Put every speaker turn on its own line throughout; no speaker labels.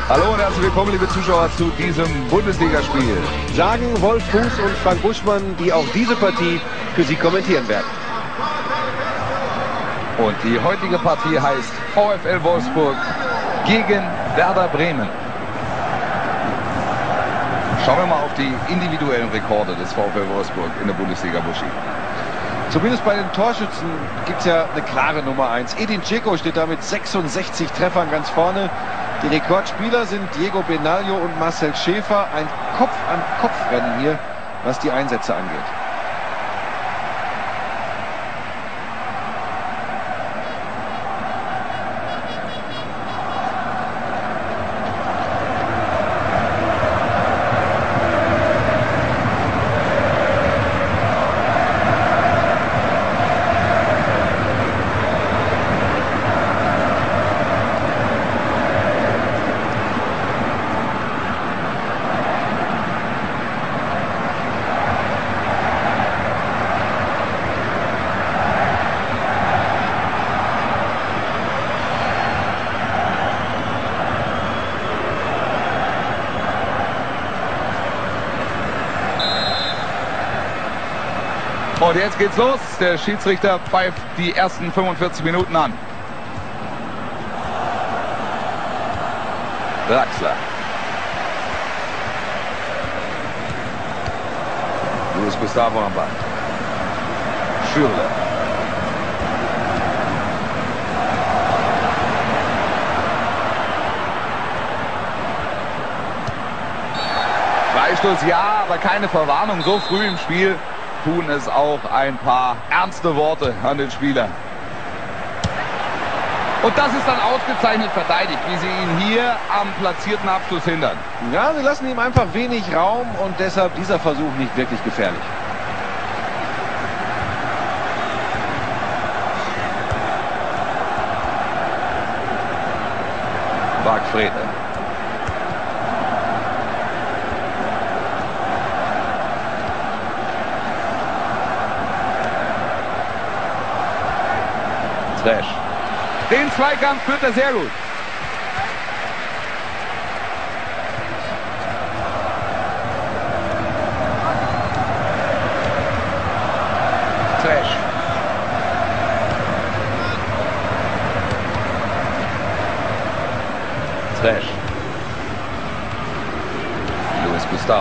Hallo und herzlich willkommen, liebe Zuschauer, zu diesem Bundesligaspiel.
Sagen Wolf Fuß und Frank Buschmann, die auch diese Partie für Sie kommentieren werden.
Und die heutige Partie heißt VfL Wolfsburg gegen Werder Bremen. Schauen wir mal auf die individuellen Rekorde des VfL Wolfsburg in der Bundesliga, Buschi.
Zumindest bei den Torschützen gibt es ja eine klare Nummer 1. Edin Dzeko steht da mit 66 Treffern ganz vorne. Die Rekordspieler sind Diego Benaglio und Marcel Schäfer. Ein Kopf-an-Kopf-Rennen hier, was die Einsätze angeht.
Und jetzt geht's los. Der Schiedsrichter pfeift die ersten 45 Minuten an. Draxler. Luis Gustavo am Ball. Schürrle. Freistoß ja, aber keine Verwarnung so früh im Spiel. Tun es auch ein paar ernste Worte an den Spieler. Und das ist dann ausgezeichnet verteidigt, wie sie ihn hier am platzierten Abschluss hindern.
Ja, sie lassen ihm einfach wenig Raum und deshalb dieser Versuch nicht wirklich gefährlich.
Bargfrede. Den Zweikampf führt er sehr gut. Trash. Trash. Luis Gustavo.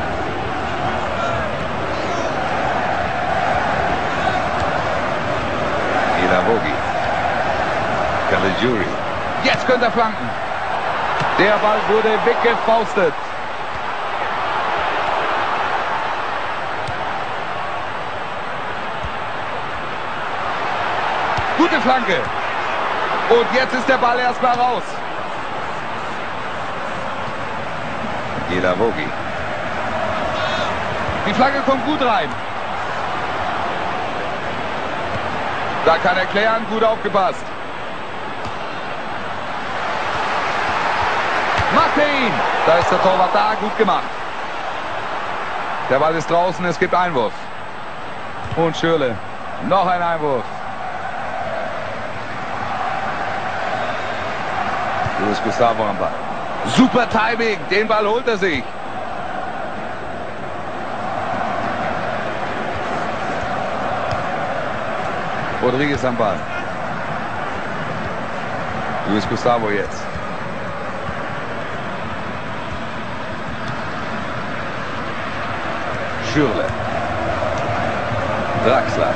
Ilavogi. Caligiuri. Jetzt könnte er flanken. Der Ball wurde weggefaustet. Gute Flanke. Und jetzt ist der Ball erstmal raus. Ilavogi. Die Flanke kommt gut rein. Da kann er klären, gut aufgepasst. Macht er ihn! Da ist der Torwart da, gut gemacht. Der Ball ist draußen, es gibt Einwurf. Und Schürrle, noch ein Einwurf. Luis Gustavo am Ball. Super Timing, den Ball holt er sich. Rodriguez am Ball. Luis Gustavo jetzt. Schürrle. Draxler.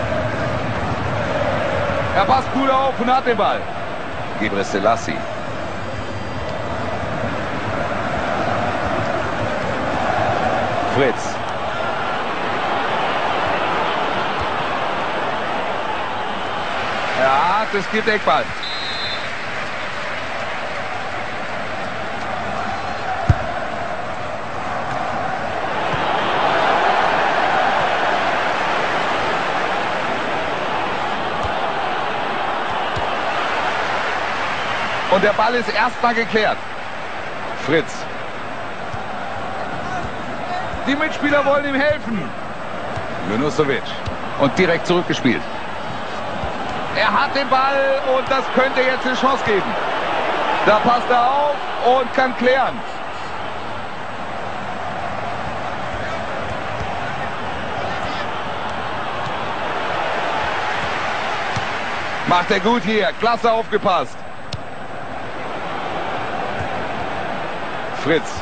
Er passt gut auf und hat den Ball. Gebre Selassie. Fritz. Ja, das gibt Eckball. Und der Ball ist erstmal geklärt. Fritz. Die Mitspieler wollen ihm helfen. Junusovic. Und direkt zurückgespielt. Er hat den Ball und das könnte jetzt eine Chance geben. Da passt er auf und kann klären. Macht er gut hier. Klasse aufgepasst. Fritz.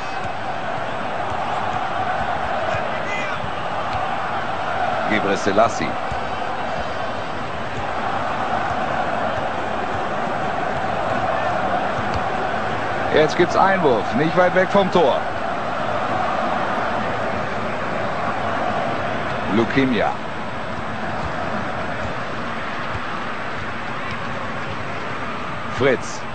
Gebre Selassie. Jetzt gibt's Einwurf. Nicht weit weg vom Tor. Lukimia. Fritz.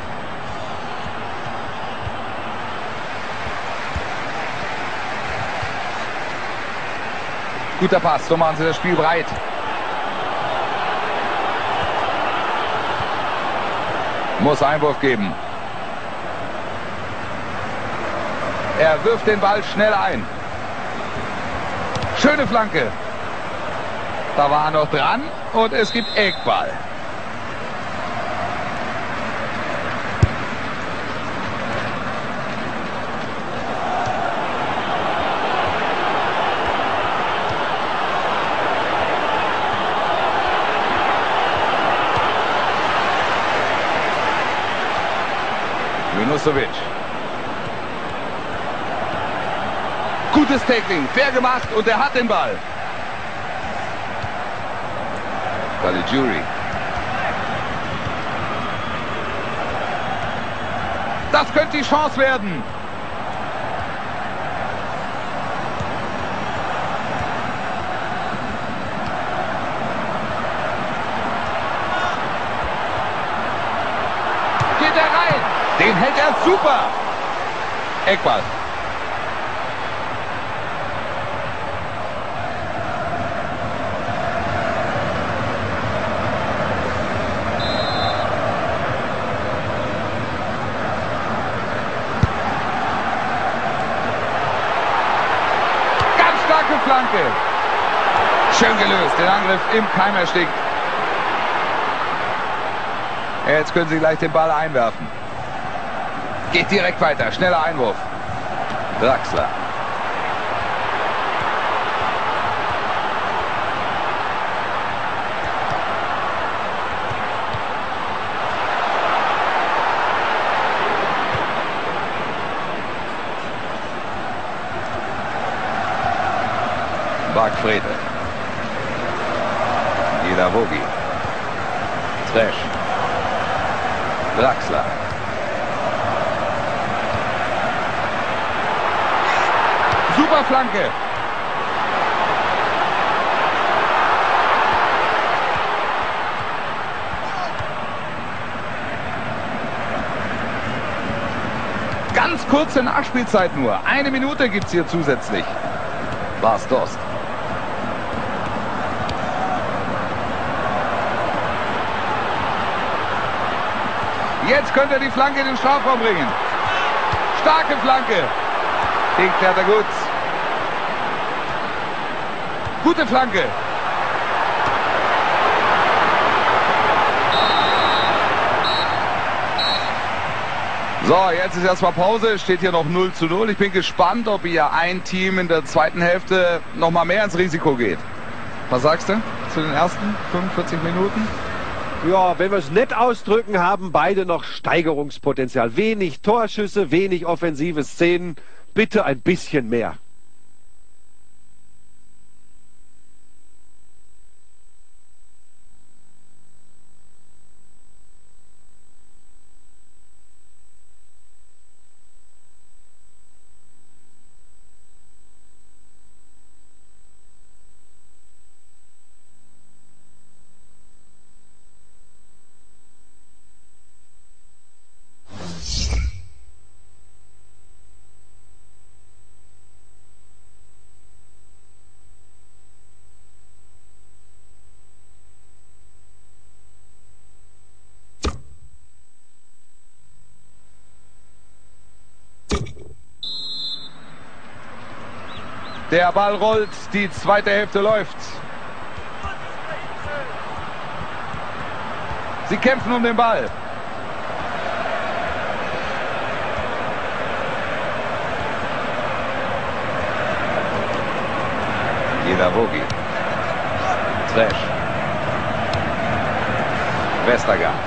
Guter Pass, so machen sie das Spiel breit. Muss Einwurf geben. Er wirft den Ball schnell ein. Schöne Flanke. Da war er noch dran und es gibt Eckball. Junusovic. Gutes Tackling, fair gemacht und er hat den Ball. Caligiuri. Das könnte die Chance werden. Geht er rein? Den hält er super. Eckball. Flanke. Schön gelöst. Den Angriff im Keim erstickt. Jetzt können sie gleich den Ball einwerfen. Geht direkt weiter. Schneller Einwurf. Draxler. Bargfrede. Ilavogi. Tresch. Draxler. Super Flanke. Ganz kurze Nachspielzeit nur. 1 Minute gibt es hier zusätzlich. Bas Dost. Jetzt könnte er die Flanke in den Strafraum bringen. Starke Flanke. Den klärt er gut. Gute Flanke. So, jetzt ist erstmal Pause. Steht hier noch 0:0. Ich bin gespannt, ob hier ein Team in der zweiten Hälfte noch mal mehr ins Risiko geht. Was sagst du zu den ersten 45 Minuten?
Ja, wenn wir es nett ausdrücken, haben beide noch Steigerungspotenzial. Wenig Torschüsse, wenig offensive Szenen. Bitte ein bisschen mehr.
Der Ball rollt, die zweite Hälfte läuft. Sie kämpfen um den Ball. Ilavogi. Tresch. Westergaard.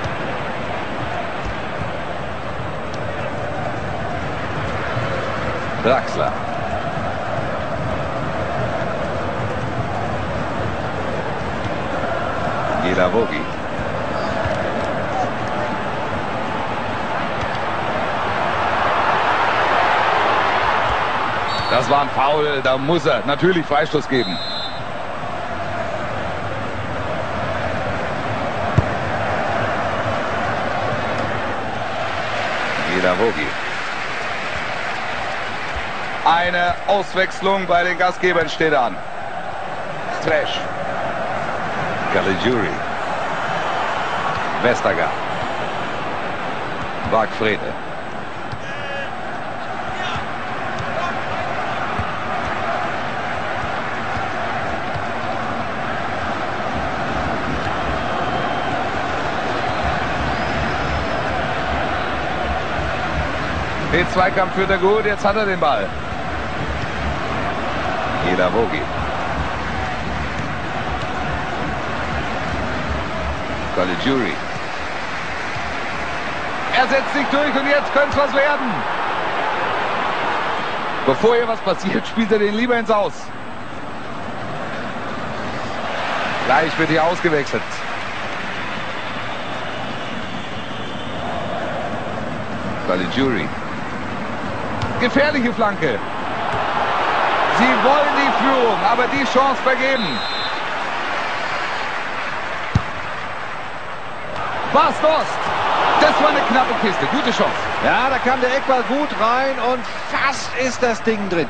Draxler. Ilavogi. Das war ein Foul, da muss er natürlich Freistoß geben. Ilavogi. Eine Auswechslung bei den Gastgebern steht an. Tresch. Caligiuri. Westergaard. Wagfrede. Den Zweikampf führt er gut, jetzt hat er den Ball. Ilavogi. Caligiuri. Er setzt sich durch und jetzt könnte es was werden. Bevor hier was passiert, spielt er den lieber ins Aus. Gleich wird hier ausgewechselt. Caligiuri. Gefährliche Flanke. Sie wollen die Führung, aber die Chance vergeben. Bast Ost. Das war eine knappe Kiste. Gute Chance.
Ja, da kam der Eckball gut rein und fast ist das Ding drin.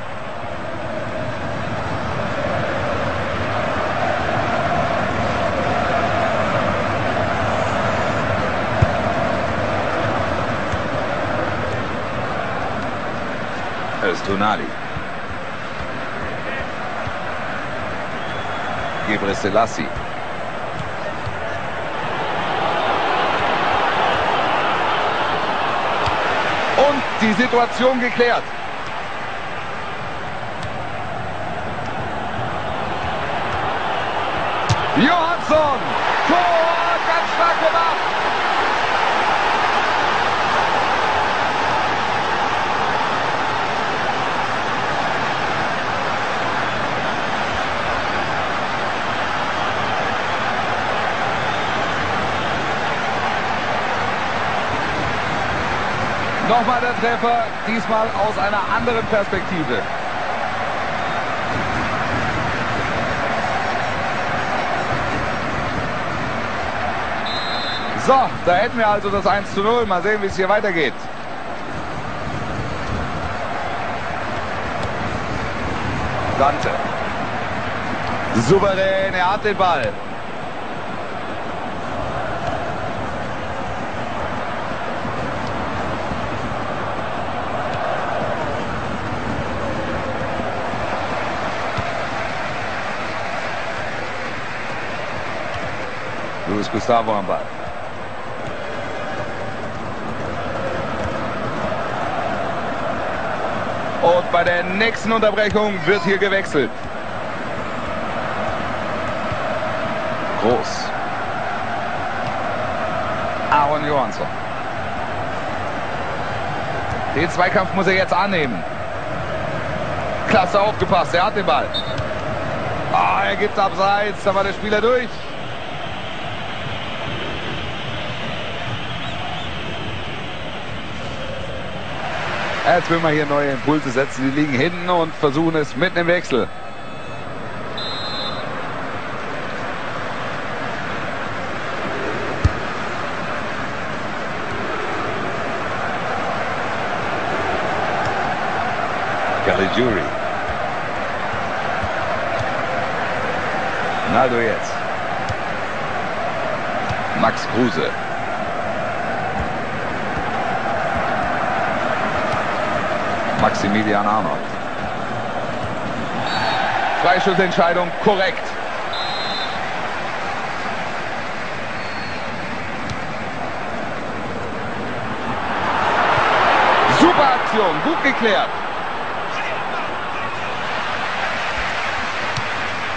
Öztunali. Gebre Selassie. Und die Situation geklärt. Johansson. Tor, ganz stark gemacht. Nochmal der Treffer, diesmal aus einer anderen Perspektive. So, da hätten wir also das 1:0. Mal sehen, wie es hier weitergeht. Dante. Souverän, er hat den Ball. Luis Gustavo am Ball. Und bei der nächsten Unterbrechung wird hier gewechselt. Groß. Aaron Johansson. Den Zweikampf muss er jetzt annehmen. Klasse aufgepasst, er hat den Ball. Ah, er gibt abseits, da war der Spieler durch. Jetzt will man hier neue Impulse setzen. Die liegen hinten und versuchen es mitten im Wechsel. Caligiuri. Naldo jetzt. Max Kruse. Maximilian Arnold. Freischussentscheidung korrekt. Super Aktion, gut geklärt.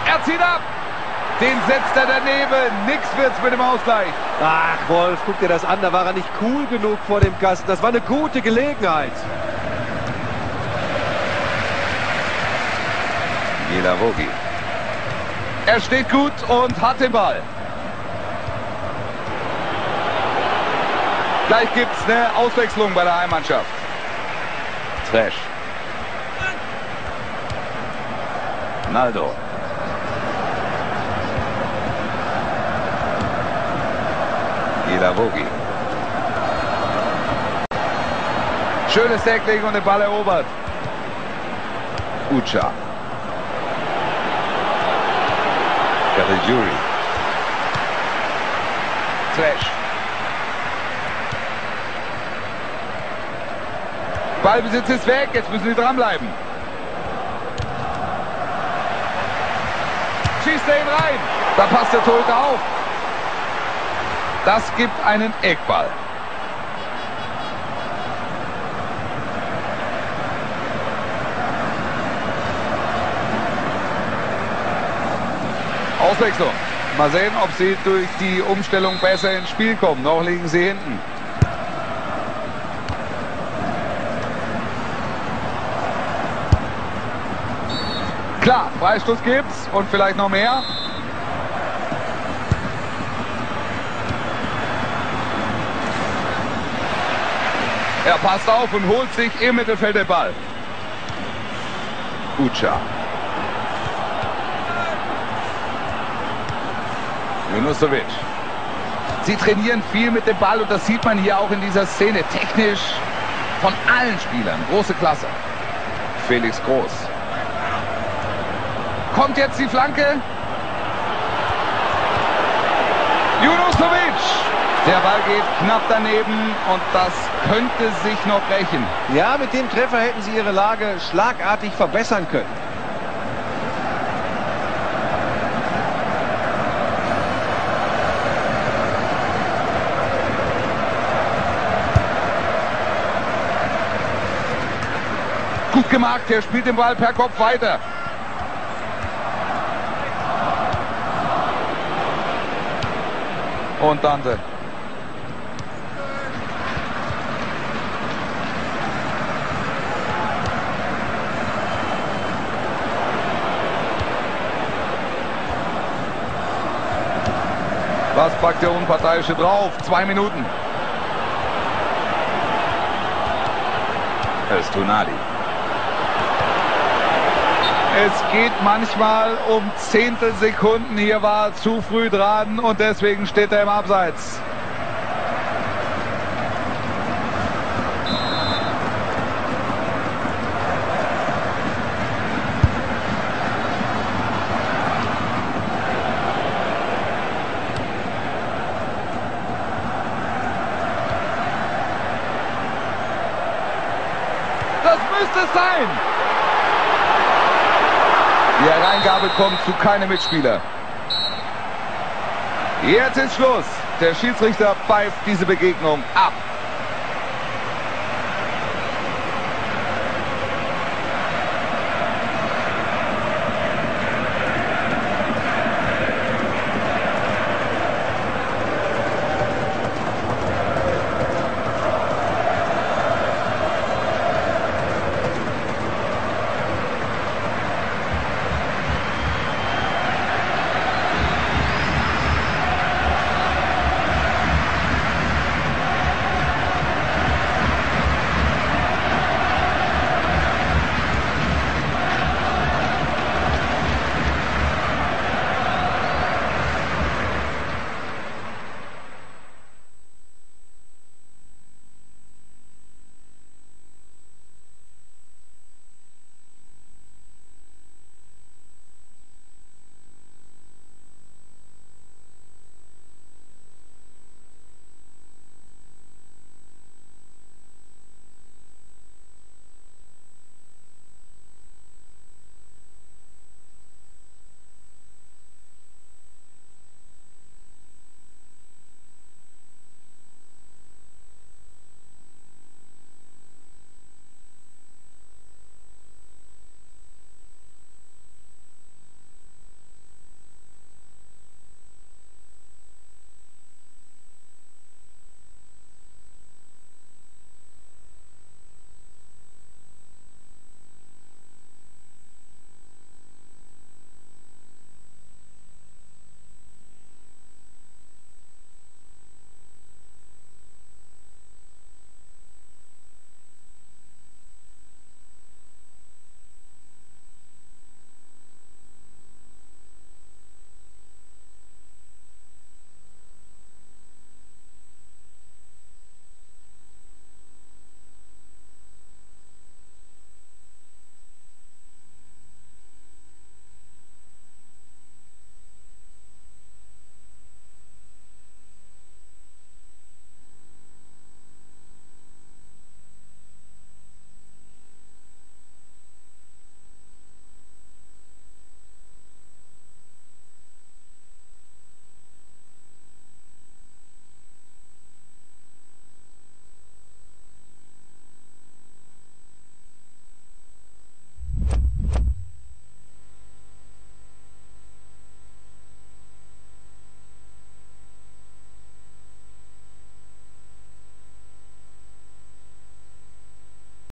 Er zieht ab. Den setzt er daneben. Nix wird's mit dem Ausgleich.
Ach, Wolf, guck dir das an. Da war er nicht cool genug vor dem Kasten. Das war eine gute Gelegenheit.
Jelavogi. Er steht gut und hat den Ball. Gleich gibt's eine Auswechslung bei der Heimmannschaft. Trash. Naldo. Jelavogi. Schönes Tackling und den Ball erobert. Ucha. Caligiuri. Trash. Ballbesitz ist weg, jetzt müssen sie dranbleiben. Schießt er ihn rein. Da passt der Torhüter auf. Das gibt einen Eckball. Auswechslung. Mal sehen, ob sie durch die Umstellung besser ins Spiel kommen. Noch liegen sie hinten. Klar, Freistoß gibt's und vielleicht noch mehr. Er passt auf und holt sich im Mittelfeld den Ball. Ucha. Junusovic. Sie trainieren viel mit dem Ball und das sieht man hier auch in dieser Szene. Technisch von allen Spielern. Große Klasse. Felix Groß. Kommt jetzt die Flanke. Junusovic. Der Ball geht knapp daneben und das könnte sich noch rächen.
Ja, mit dem Treffer hätten sie ihre Lage schlagartig verbessern können.
Gut gemacht, er spielt den Ball per Kopf weiter. Und Dante. Was packt der Unparteiische drauf? 2 Minuten. Öztunali. Es geht manchmal um Zehntelsekunden. Hier war er zu früh dran und deswegen steht er im Abseits. Das müsste es sein. Die Hereingabe kommt zu keinem Mitspieler. Jetzt ist Schluss. Der Schiedsrichter pfeift diese Begegnung ab.